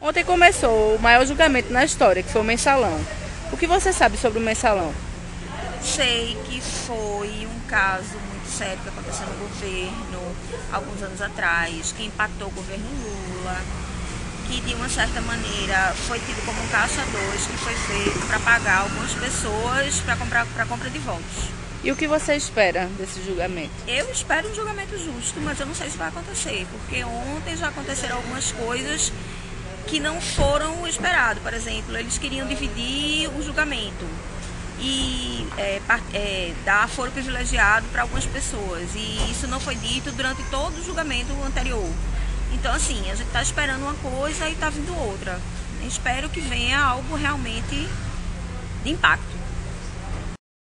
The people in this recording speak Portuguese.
Ontem começou o maior julgamento na história, que foi o Mensalão. O que você sabe sobre o Mensalão? Sei que foi um caso muito sério que aconteceu no governo alguns anos atrás, que impactou o governo Lula, que de uma certa maneira foi tido como um caixa 2 que foi feito para pagar algumas pessoas para compra de votos. E o que você espera desse julgamento? Eu espero um julgamento justo, mas eu não sei se vai acontecer, porque ontem já aconteceram algumas coisas que não foram esperadas. Por exemplo, eles queriam dividir o julgamento e dar foro privilegiado para algumas pessoas, e isso não foi dito durante todo o julgamento anterior. Então, assim, a gente está esperando uma coisa e está vindo outra. Eu espero que venha algo realmente de impacto.